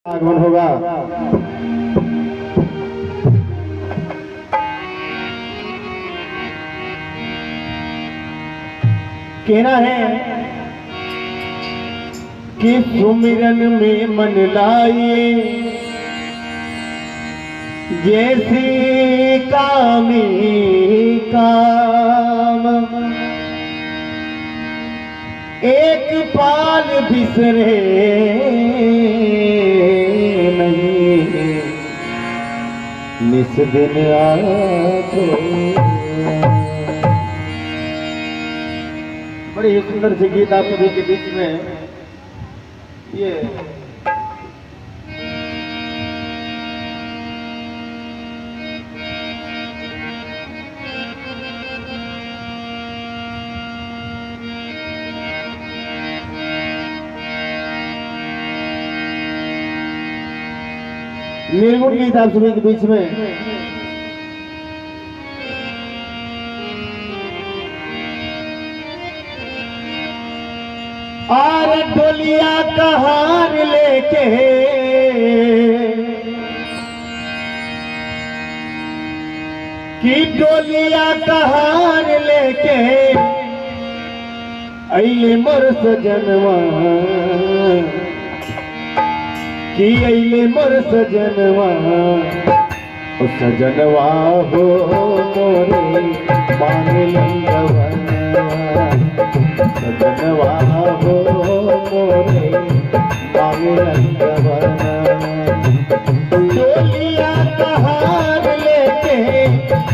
आगमन होगा। कहना है कि सुमिरन में मन लाइए जैसी कामी काम, एक पाल बिसरे नहीं निस दिन आते। बड़ी ही सुंदर सी गीत आप सभी के बीच में ये निर्गुण गीत आप सभी के बीच में आर डोलिया कहार लेके कि डोलिया कहार लेके अइले मोर सजनवा कि अइले मोर सजनवा ओ सजनवा हो मोरे मांगे लंगवा, सजनवा हो मोरे मांगे लंगवा। डोलिया कहार लेके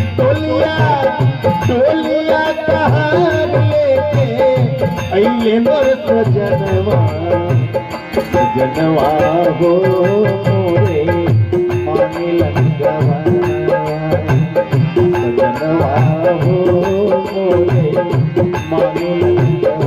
डोलिया कहार लेके अइले मोर सजनवा, सजनवा हो मोरे मांगे लंगवा, सजनवा हो मोरे मांगे लंगवा।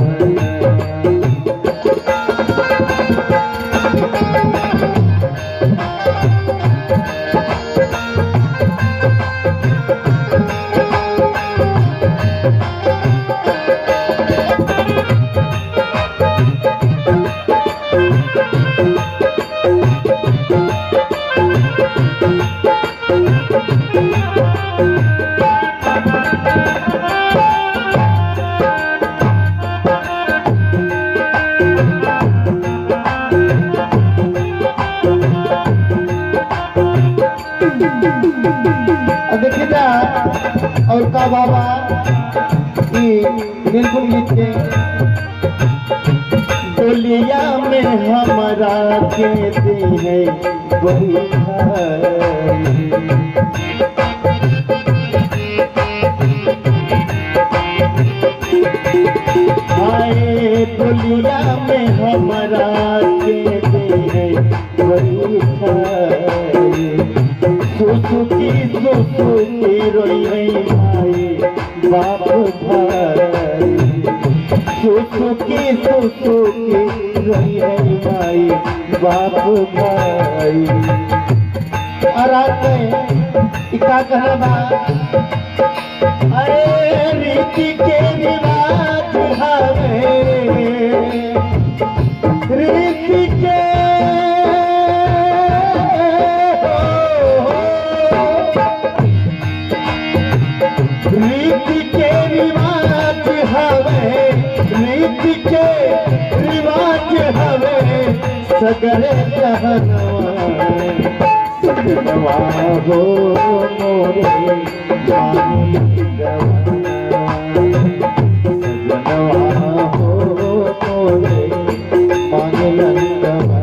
देखिएगा और का बाबा निर्गुण गीत के डोलिया में हमारा कहते हैं वही आए, डोलिया में हमारा कहते हैं वही सुसुकी रोई है भाई बाप भाई, सुसुकी रोई है भाई बाप भाई। अरे क्या कहना बा, अरे रीति के रिवाज हवे, रीति के रीति के रिवाज हवे, रीति के रिवाज हवे सगरे जहनवा, सजनवा हो मोरे मांगे लंगवा, सजनवा हो मोरे मांगे लंगवा।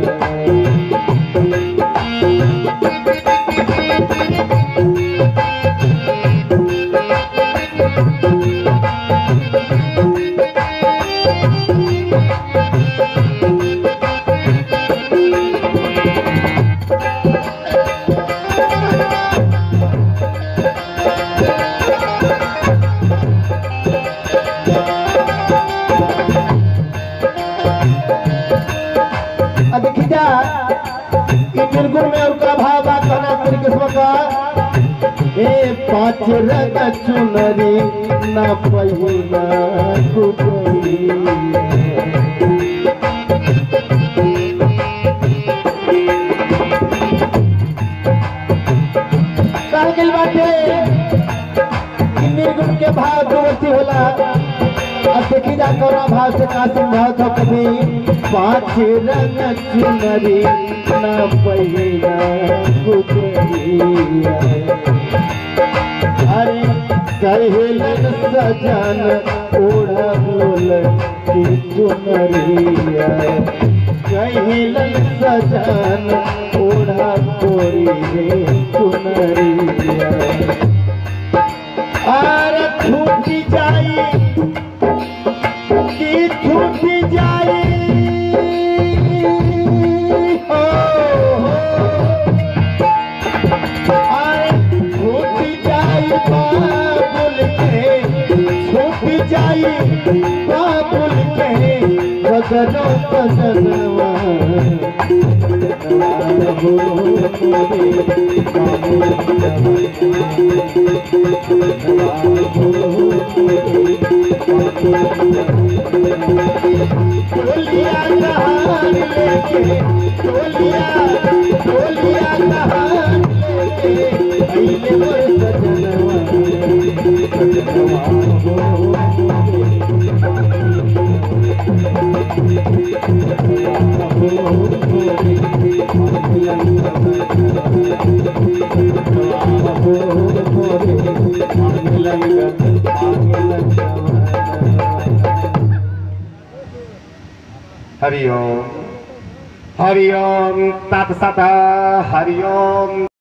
देखिए निर्गुण में उनका भाव कहना तरीके का पाँच रंग चुनरी न पहिना कुछ कहा गई बाटे कि निर्गुण के भाव दुवती होला। अब देखी जा कौना भाव से का समझाओ तो कभी पांच रंग चुनरी ना पहिया गुजरिया। अरे कहेलन सजन ओढ़ा बोल की चुनरिया। कहेलन सजन ओढ़ा कोरी रे चुनरिया। अरे छूटी जाई की छूटी जाई हो अरे छूटी जाई बाबुल के छूटी जाई बाबुल के बदनो बदनवा टोलिया कहान लेके टोलिया कहान लेके अइले मोर सजनवा हरि ओम तत्सत हरि ओम।